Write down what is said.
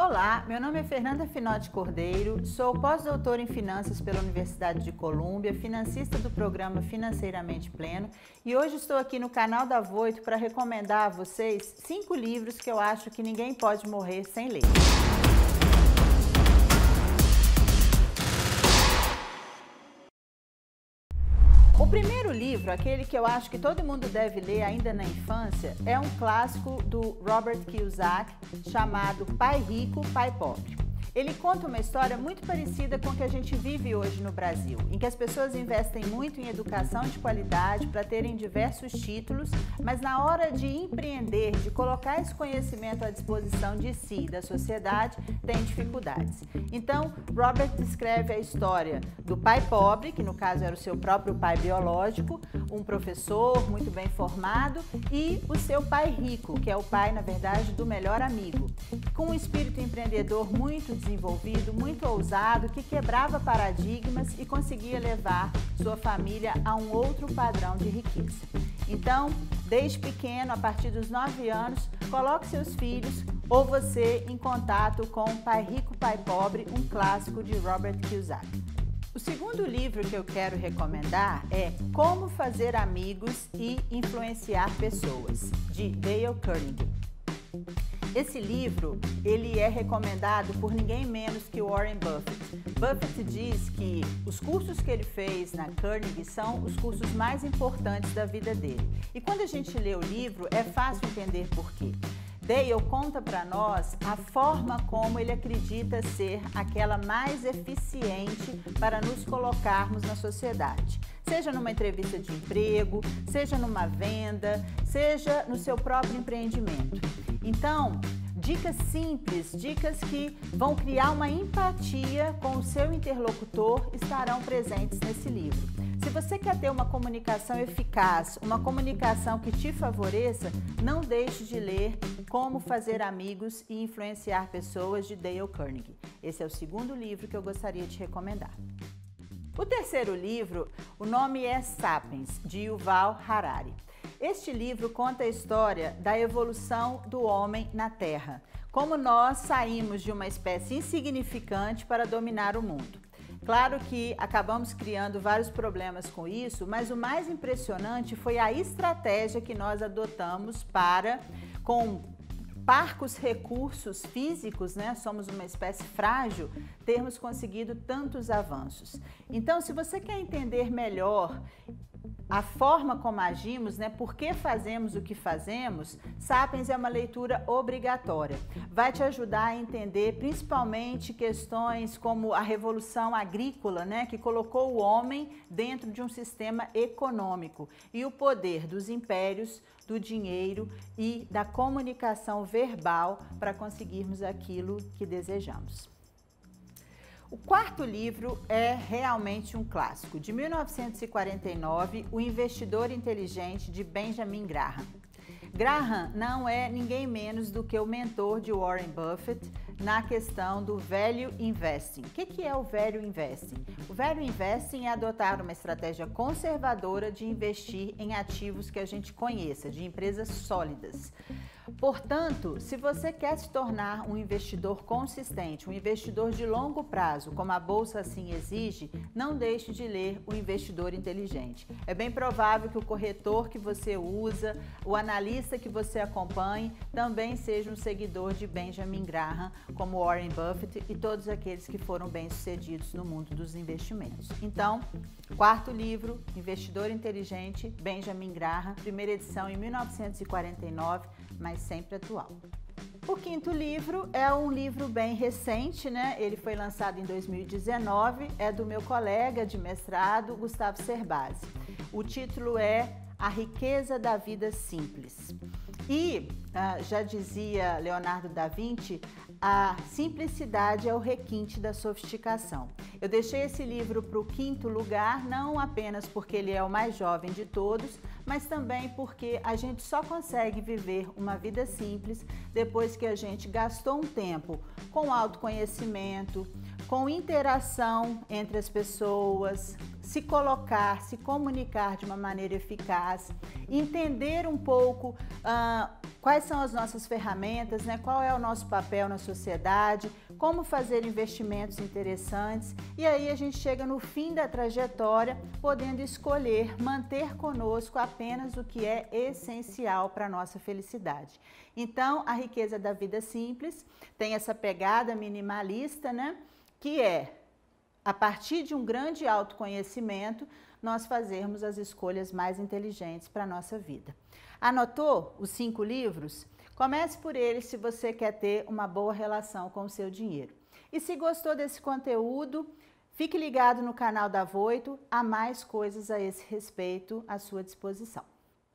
Olá, meu nome é Fernanda Finotti Cordeiro, sou pós-doutora em Finanças pela Universidade de Colômbia, financista do programa Financeiramente Pleno e hoje estou aqui no canal da Voito para recomendar a vocês 5 livros que eu acho que ninguém pode morrer sem ler. O primeiro livro, aquele que eu acho que todo mundo deve ler ainda na infância, é um clássico do Robert Kiyosaki chamado Pai Rico, Pai Pobre. Ele conta uma história muito parecida com o que a gente vive hoje no Brasil, em que as pessoas investem muito em educação de qualidade para terem diversos títulos, mas na hora de empreender, de colocar esse conhecimento à disposição de si e da sociedade, tem dificuldades. Então, Robert descreve a história do pai pobre, que no caso era o seu próprio pai biológico, um professor muito bem formado, e o seu pai rico, que é o pai, na verdade, do melhor amigo, com um espírito empreendedor muito desenvolvido, muito ousado, que quebrava paradigmas e conseguia levar sua família a um outro padrão de riqueza. Então, desde pequeno, a partir dos 9 anos, coloque seus filhos ou você em contato com Pai Rico, Pai Pobre, um clássico de Robert Kiyosaki. O segundo livro que eu quero recomendar é Como Fazer Amigos e Influenciar Pessoas, de Dale Carnegie. Esse livro, ele é recomendado por ninguém menos que Warren Buffett. Buffett diz que os cursos que ele fez na Carnegie são os cursos mais importantes da vida dele. E quando a gente lê o livro, é fácil entender por quê. Dale conta para nós a forma como ele acredita ser aquela mais eficiente para nos colocarmos na sociedade. Seja numa entrevista de emprego, seja numa venda, seja no seu próprio empreendimento. Então, dicas simples, dicas que vão criar uma empatia com o seu interlocutor estarão presentes nesse livro. Se você quer ter uma comunicação eficaz, uma comunicação que te favoreça, não deixe de ler Como Fazer Amigos e Influenciar Pessoas, de Dale Carnegie. Esse é o segundo livro que eu gostaria de recomendar. O terceiro livro, o nome é Sapiens, de Yuval Harari. Este livro conta a história da evolução do homem na Terra, como nós saímos de uma espécie insignificante para dominar o mundo. Claro que acabamos criando vários problemas com isso, mas o mais impressionante foi a estratégia que nós adotamos para, com parcos recursos físicos, né? Somos uma espécie frágil, termos conseguido tantos avanços. Então, se você quer entender melhor a forma como agimos, né? Por que fazemos o que fazemos, Sapiens é uma leitura obrigatória. Vai te ajudar a entender principalmente questões como a revolução agrícola, né? Que colocou o homem dentro de um sistema econômico e o poder dos impérios, do dinheiro e da comunicação verbal para conseguirmos aquilo que desejamos. O quarto livro é realmente um clássico, de 1949, O Investidor Inteligente, de Benjamin Graham. Graham não é ninguém menos do que o mentor de Warren Buffett na questão do Value Investing. O que é o Value Investing? O Value Investing é adotar uma estratégia conservadora de investir em ativos que a gente conheça, de empresas sólidas. Portanto, se você quer se tornar um investidor consistente, um investidor de longo prazo, como a Bolsa assim exige, não deixe de ler O Investidor Inteligente. É bem provável que o corretor que você usa, o analista que você acompanhe, também seja um seguidor de Benjamin Graham, como Warren Buffett e todos aqueles que foram bem-sucedidos no mundo dos investimentos. Então, quarto livro, Investidor Inteligente, Benjamin Graham, primeira edição em 1949, mas sempre atual. O quinto livro é um livro bem recente, né? Ele foi lançado em 2019, é do meu colega de mestrado, Gustavo Cerbasi. O título é A Riqueza da Vida Simples. E, já dizia Leonardo da Vinci, a simplicidade é o requinte da sofisticação. Eu deixei esse livro para o quinto lugar, não apenas porque ele é o mais jovem de todos, mas também porque a gente só consegue viver uma vida simples depois que a gente gastou um tempo com autoconhecimento, com interação entre as pessoas, se colocar, se comunicar de uma maneira eficaz, entender um pouco quais são as nossas ferramentas, né? Qual é o nosso papel na sociedade, como fazer investimentos interessantes, e aí a gente chega no fim da trajetória podendo escolher manter conosco apenas o que é essencial para a nossa felicidade. Então, a riqueza da vida simples tem essa pegada minimalista, né? Que é, a partir de um grande autoconhecimento, nós fazermos as escolhas mais inteligentes para a nossa vida. Anotou os 5 livros? Comece por eles se você quer ter uma boa relação com o seu dinheiro. E se gostou desse conteúdo, fique ligado no canal da Voito, há mais coisas a esse respeito à sua disposição.